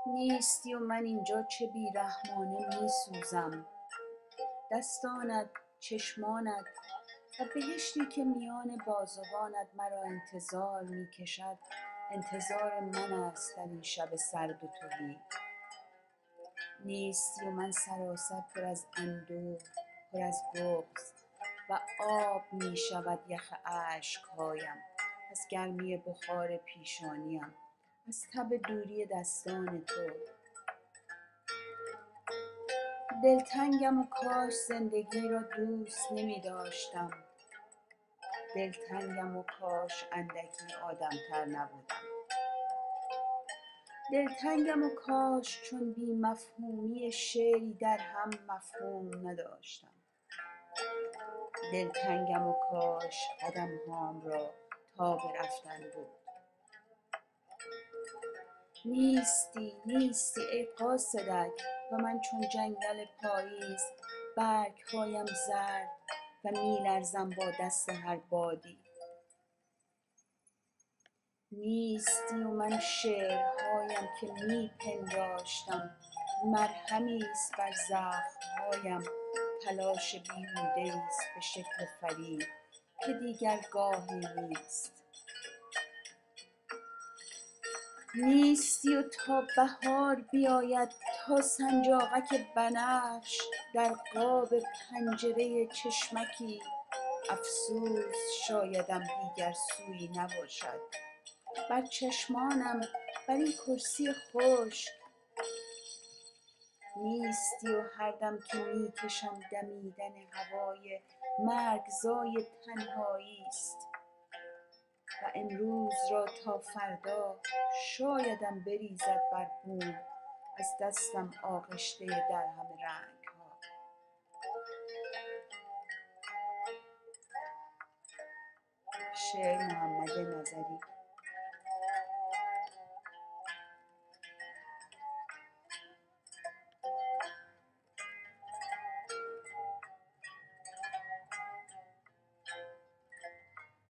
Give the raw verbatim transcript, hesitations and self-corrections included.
نیستی و من اینجا چه بیرحمانه می سوزم. دستانت، چشمانت و بهشتی که میان بازوانت مرا انتظار می کشد انتظار من است در این شب سرد و تهی. نیستی و من سراسر پر از اندوه، پر از بغض و آب می شود یخ اشکهایم از گرمی بخار پیشانیم، از تب دوری دستان تو. دلتنگم و کاش زندگی را دوست نمی داشتم. دلتنگم و کاش اندکی آدمتر نبودم. دلتنگم و کاش چون بی مفهومی شعری در هم مفهوم نداشتم. دلتنگم و کاش قدمهام را تاب رفتن بود. نیستی نیستی ای قاصدک و من چون جنگل پاییز برگهایم زرد و می لرزم با دست هر بادی. نیستی و من شعرهایم که می پنداشتم مرهمی است بر زخمهایم، تلاش بیهوده‌ای است به شکل فریب که دیگر گاهی نیست. نیستی و تا بهار بیاید، تا سنجاقک بنفش در قاب پنجره چشمکی افسوس شایدم دیگر سویی نباشد بر چشمانم بر این کرسی خشک. نیستی و هر دم که می کشم دمیدن هوای مرگزای تنهایی است و امروز را تا فردا شایدم بریزد بر بوم از دستم آغشته در همه رنگها. شعر محمد نظری.